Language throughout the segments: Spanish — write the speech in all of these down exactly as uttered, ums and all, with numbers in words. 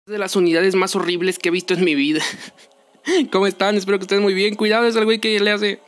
De las unidades más horribles que he visto en mi vida. ¿Cómo están? Espero que estén muy bien. Cuidado, es el güey que le hace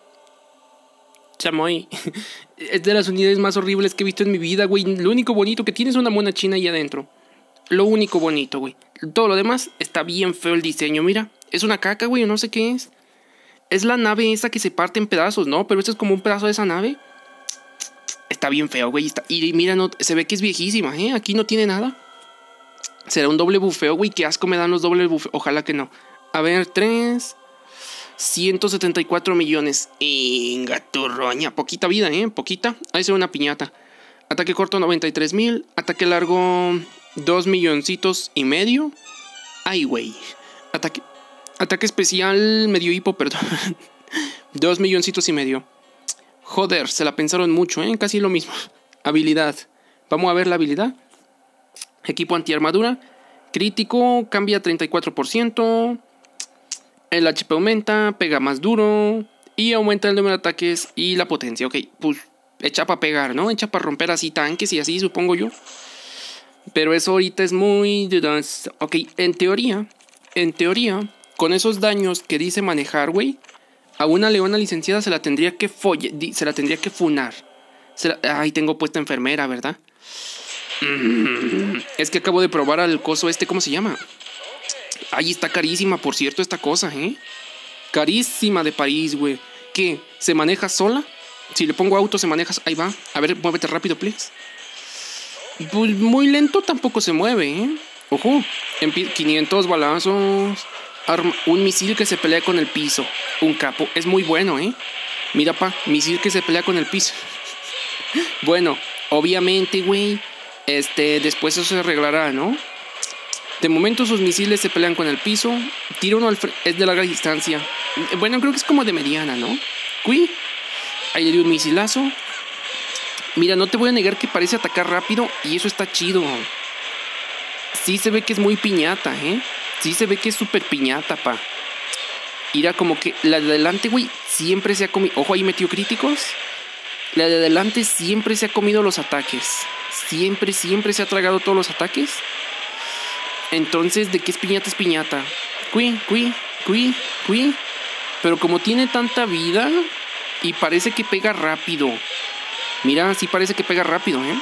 chamoy. Es de las unidades más horribles que he visto en mi vida, güey. Lo único bonito que tiene es una mona china ahí adentro. Lo único bonito, güey. Todo lo demás está bien feo el diseño. Mira, es una caca, güey, o no sé qué es. Es la nave esa que se parte en pedazos, ¿no? Pero este es como un pedazo de esa nave. Está bien feo, güey. Está... Y mira, no... se ve que es viejísima, ¿eh? Aquí no tiene nada. ¿Será un doble bufeo, güey? Qué asco me dan los dobles bufeos. Ojalá que no. A ver, tres... ciento setenta y cuatro millones. Inga tu roña. Poquita vida, ¿eh? Poquita. Ahí se ve una piñata. Ataque corto noventa y tres mil. Ataque largo dos milloncitos y medio. Ay, güey. Ataque... Ataque especial medio hipo, perdón. dos milloncitos y medio. Joder, se la pensaron mucho, ¿eh? Casi lo mismo. Habilidad. Vamos a ver la habilidad. Equipo antiarmadura. Crítico, cambia treinta y cuatro por ciento. El H P aumenta, pega más duro. Y aumenta el número de ataques y la potencia. Ok, pues echa para pegar, ¿no? Echa para romper así tanques y así, supongo yo. Pero eso ahorita es muy... Ok, en teoría, en teoría, con esos daños que dice manejar, güey, a una leona licenciada se la tendría que folle, se la tendría que funar. Se la, ay, tengo puesta enfermera, ¿verdad? Mm, es que acabo de probar al coso este, ¿cómo se llama? Ay, está carísima, por cierto, esta cosa, ¿eh? Carísima de París, güey. ¿Qué? ¿Se maneja sola? Si le pongo auto, se maneja... Ahí va. A ver, muévete rápido, please. Pues muy lento tampoco se mueve, ¿eh? Ojo. quinientos balazos. Arma, un misil que se pelea con el piso. Un capo. Es muy bueno, ¿eh? Mira, pa. Misil que se pelea con el piso. Bueno, obviamente, güey. Este, después eso se arreglará, ¿no? De momento sus misiles se pelean con el piso. Tiro uno al frente. Es de larga distancia. Bueno, creo que es como de mediana, ¿no? Cui. Ahí le dio un misilazo. Mira, no te voy a negar que parece atacar rápido. Y eso está chido. Sí se ve que es muy piñata, ¿eh? Sí se ve que es súper piñata, pa. Mira, como que la de adelante, güey, siempre se ha comido... Ojo, ahí metió críticos. La de adelante siempre se ha comido los ataques. Siempre, siempre se ha tragado todos los ataques. Entonces, ¿de qué es piñata? Es piñata. Cui, cui, cui, cui. Pero como tiene tanta vida y parece que pega rápido. Mira, sí parece que pega rápido, ¿eh?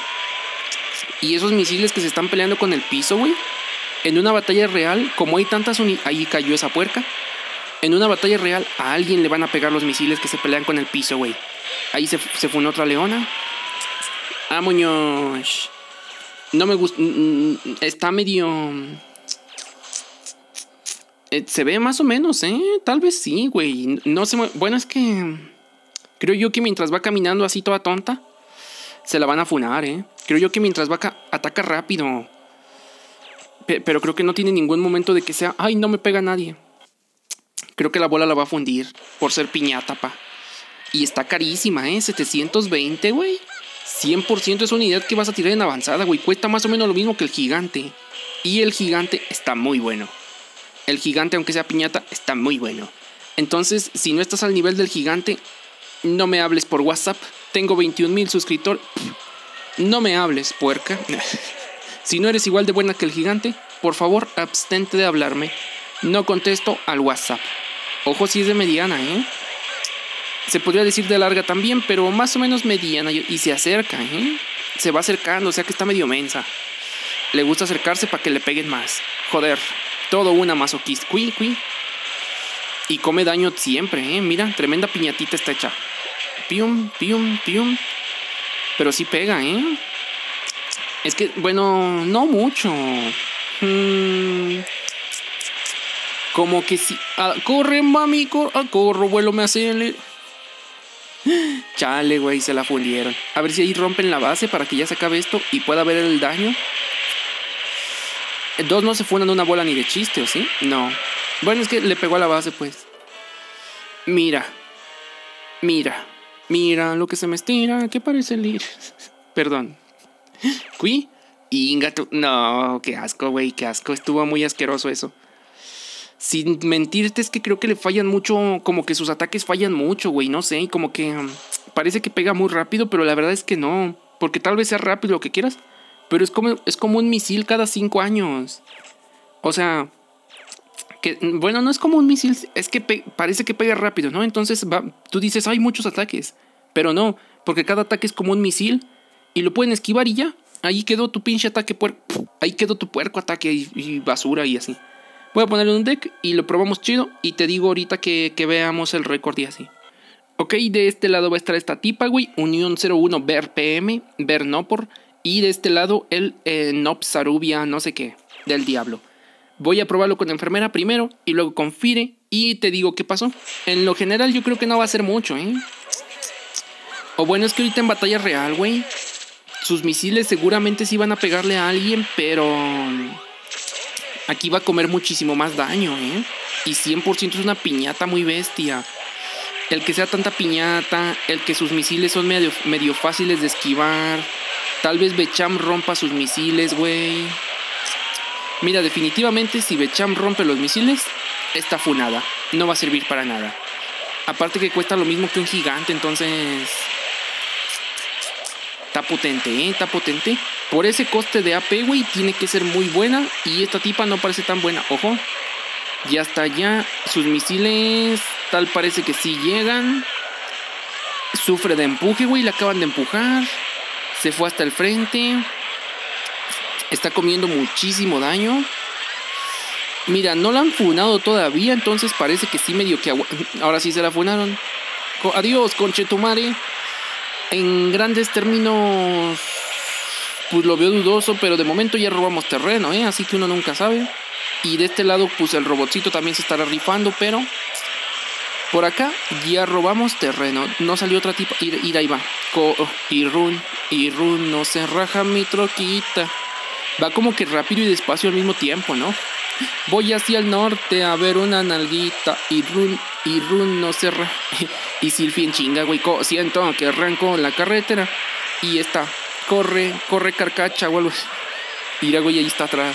Y esos misiles que se están peleando con el piso, güey. En una batalla real, como hay tantas unidades... Ahí cayó esa puerca. En una batalla real, a alguien le van a pegar los misiles que se pelean con el piso, güey. Ahí se, se fue una otra leona. Ah, moños. No me gusta. Está medio... Eh, se ve más o menos, ¿eh? Tal vez sí, güey. No se mueve. Bueno, es que... Creo yo que mientras va caminando así toda tonta, se la van a funar, ¿eh? Creo yo que mientras va... Ataca rápido. Pe pero creo que no tiene ningún momento de que sea... Ay, no me pega nadie. Creo que la bola la va a fundir por ser piñata, pa. Y está carísima, ¿eh? setecientos veinte, güey. cien por ciento es una unidad que vas a tirar en avanzada, güey. Cuesta más o menos lo mismo que el gigante. Y el gigante está muy bueno. El gigante, aunque sea piñata, está muy bueno. Entonces, si no estás al nivel del gigante, no me hables por WhatsApp. Tengo veintiún mil suscriptores. No me hables, puerca. Si no eres igual de buena que el gigante, por favor, abstente de hablarme. No contesto al WhatsApp. Ojo, si es de mediana, ¿eh? Se podría decir de larga también, pero más o menos mediana. Y se acerca, ¿eh? Se va acercando, o sea que está medio mensa. Le gusta acercarse para que le peguen más. Joder, todo una masoquista. Cui, cui. Y come daño siempre, ¿eh? Mira, tremenda piñatita está hecha. Pium, pium, pium. Pero sí pega, ¿eh? Es que, bueno, no mucho. Hmm... Como que si... Ah, corre, mami, corre. Ah, corro, vuelo, me hace... Chale, güey, se la fundieron. A ver si ahí rompen la base para que ya se acabe esto y pueda ver el daño. Dos no se fundan una bola ni de chiste, ¿o sí? No. Bueno, es que le pegó a la base, pues. Mira. Mira. Mira lo que se me estira. ¿Qué parece el ir? Perdón. ¿Cui? Ingato. No, qué asco, güey, qué asco. Estuvo muy asqueroso eso. Sin mentirte, es que creo que le fallan mucho. Como que sus ataques fallan mucho, güey. No sé, y como que um, parece que pega muy rápido, pero la verdad es que no. Porque tal vez sea rápido lo que quieras, pero es como, es como un misil cada cinco años. O sea, que bueno, no es como un misil, es que parece que pega rápido, ¿no? Entonces va, tú dices, hay muchos ataques, pero no, porque cada ataque es como un misil y lo pueden esquivar y ya. Ahí quedó tu pinche ataque puerco. Ahí quedó tu puerco ataque y, y basura y así. Voy a ponerle un deck y lo probamos chido. Y te digo ahorita que, que veamos el récord y así. Ok, de este lado va a estar esta tipa, güey. Unión cero uno Ver P M, Ver Nopor. Y de este lado el eh, Nop Sarubia, no sé qué, del diablo. Voy a probarlo con enfermera primero y luego con Fire. Y te digo qué pasó. En lo general yo creo que no va a ser mucho, ¿eh? O bueno, es que ahorita en batalla real, güey, sus misiles seguramente sí van a pegarle a alguien, pero aquí va a comer muchísimo más daño, ¿eh? Y cien por ciento es una piñata muy bestia. El que sea tanta piñata, el que sus misiles son medio, medio fáciles de esquivar. Tal vez Becham rompa sus misiles, güey. Mira, definitivamente si Becham rompe los misiles, está funada. No va a servir para nada. Aparte que cuesta lo mismo que un gigante, entonces... Está potente, ¿eh? Está potente. Por ese coste de A P, güey, tiene que ser muy buena. Y esta tipa no parece tan buena. Ojo. Y hasta allá sus misiles tal parece que sí llegan. Sufre de empuje, güey. La acaban de empujar. Se fue hasta el frente. Está comiendo muchísimo daño. Mira, no la han funado todavía. Entonces parece que sí medio que... Ahora sí se la funaron. Adiós, conchetumare. En grandes términos, pues lo veo dudoso, pero de momento ya robamos terreno, ¿eh? Así que uno nunca sabe. Y de este lado, pues el robotcito también se estará rifando, pero por acá ya robamos terreno. No salió otra tipa. Y, y ahí va. Co y run, y run, no se raja mi troquita. Va como que rápido y despacio al mismo tiempo, ¿no? Voy hacia el norte a ver una nalguita. Y run, y run, no se raja. Y Silphy en chinga, güey. Siento que arranco en la carretera. Y está. Corre, corre carcacha, güey. Mira, güey, ahí está atrás.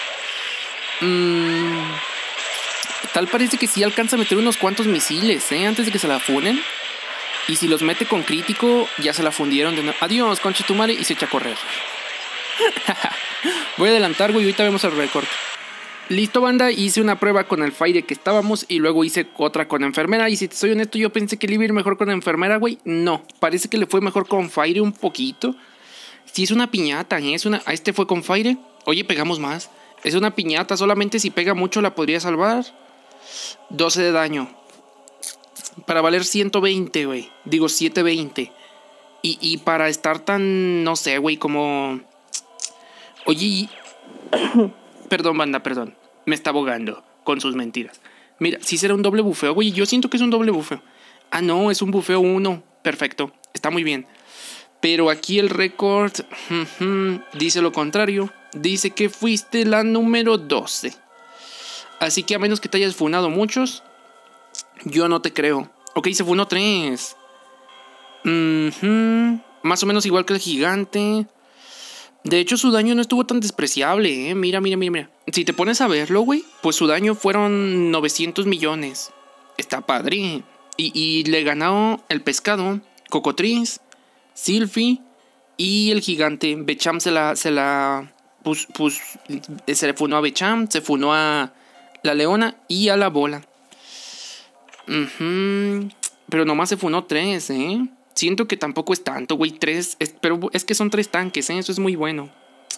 Mm, tal parece que sí alcanza a meter unos cuantos misiles, ¿eh? Antes de que se la funen. Y si los mete con crítico, ya se la fundieron de nuevo. Adiós, conchetumare. Y se echa a correr. Voy a adelantar, güey. Ahorita vemos el récord. Listo, banda, hice una prueba con el Fire que estábamos y luego hice otra con enfermera. Y si te soy honesto, yo pensé que le iba a ir mejor con enfermera, güey. No, parece que le fue mejor con Fire un poquito. Sí, es una piñata, ¿eh? Es una... A este fue con Fire. Oye, pegamos más. Es una piñata, solamente si pega mucho la podría salvar. doce de daño. Para valer ciento veinte, güey. Digo, setecientos veinte. Y, y para estar tan, no sé, güey, como... Oye, y... Perdón, banda, perdón. Me está abogando con sus mentiras. Mira, si será un doble bufeo, güey. Yo siento que es un doble bufeo. Ah, no, es un bufeo uno. Perfecto, está muy bien. Pero aquí el récord uh, uh, dice lo contrario. Dice que fuiste la número doce. Así que a menos que te hayas funado muchos, yo no te creo. Ok, se funó tres. Uh-huh. Más o menos igual que el gigante. De hecho, su daño no estuvo tan despreciable, ¿eh? Mira, mira, mira, mira. Si te pones a verlo, güey, pues su daño fueron novecientos millones. Está padre. Y, y le ganó el pescado, Cocotriz, Silphy y el gigante. Becham se la... Se la pues, pues, se le funó a Becham, se funó a la leona y a la bola. Uh-huh. Pero nomás se funó tres, ¿eh? Siento que tampoco es tanto, güey. Tres. Es, pero es que son tres tanques, ¿eh? Eso es muy bueno.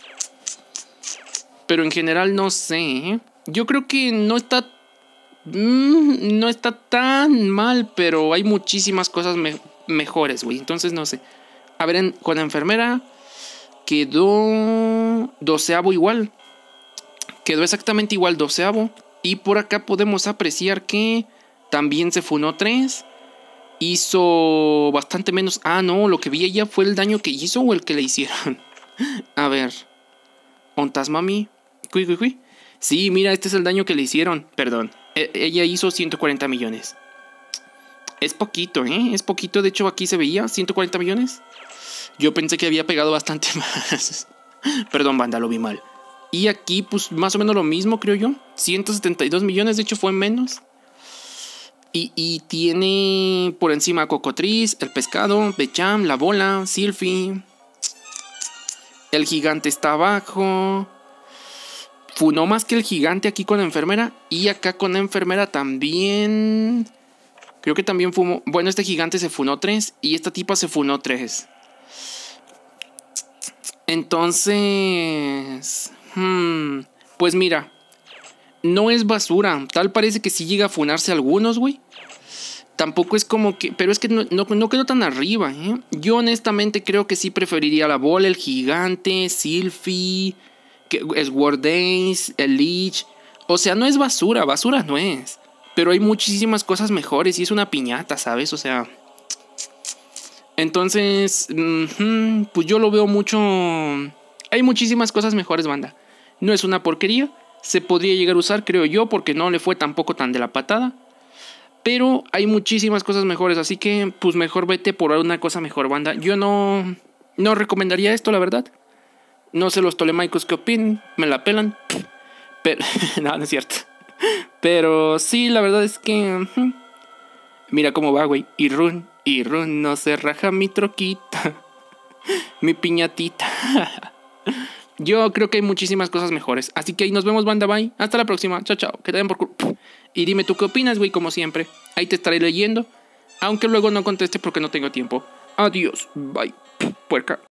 Pero en general no sé, ¿eh? Yo creo que no está... Mmm, no está tan mal, pero hay muchísimas cosas me mejores, güey. Entonces no sé. A ver, en, con la enfermera quedó doceavo igual. Quedó exactamente igual doceavo. Y por acá podemos apreciar que también se funó tres. Hizo bastante menos. Ah, no, lo que vi ella fue el daño que hizo o el que le hicieron. A ver. Ontasmami. Cui, cui, cui. Sí, mira, este es el daño que le hicieron. Perdón. E ella hizo ciento cuarenta millones. Es poquito, ¿eh? Es poquito. De hecho, aquí se veía ciento cuarenta millones. Yo pensé que había pegado bastante más. Perdón, banda, lo vi mal. Y aquí, pues, más o menos lo mismo, creo yo. ciento setenta y dos millones. De hecho, fue menos. Y, y tiene por encima a Cocotriz, el pescado, Becham, la bola, Silphy. El gigante está abajo. funó más que el gigante aquí con la enfermera. Y acá con la enfermera también. Creo que también fumó. Bueno, este gigante se funó tres. Y esta tipa se funó tres. Entonces... Hmm, pues mira. No es basura. Tal parece que sí llega a funarse algunos, güey. Tampoco es como que... Pero es que no, no, no quedó tan arriba, ¿eh? Yo honestamente creo que sí preferiría la bola, el gigante, Sylphie, Sword Dance, el Lich. O sea, no es basura, basura no es. Pero hay muchísimas cosas mejores y es una piñata, ¿sabes? O sea... Entonces... Mmm, pues yo lo veo mucho... Hay muchísimas cosas mejores, banda. No es una porquería. Se podría llegar a usar, creo yo, porque no le fue tampoco tan de la patada. Pero hay muchísimas cosas mejores, así que pues mejor vete por una cosa mejor, banda. Yo no, no recomendaría esto, la verdad. No sé los tolemaicos qué opinen, me la pelan. Pero, no, no es cierto. Pero sí, la verdad es que... Uh, mira cómo va, güey. Y run, y run, no se raja mi troquita. Mi piñatita. Yo creo que hay muchísimas cosas mejores. Así que ahí nos vemos, banda, bye. Hasta la próxima, chao, chao. Que te den por culo. Y dime tú qué opinas, güey, como siempre. Ahí te estaré leyendo. Aunque luego no conteste porque no tengo tiempo. Adiós, bye, puerca.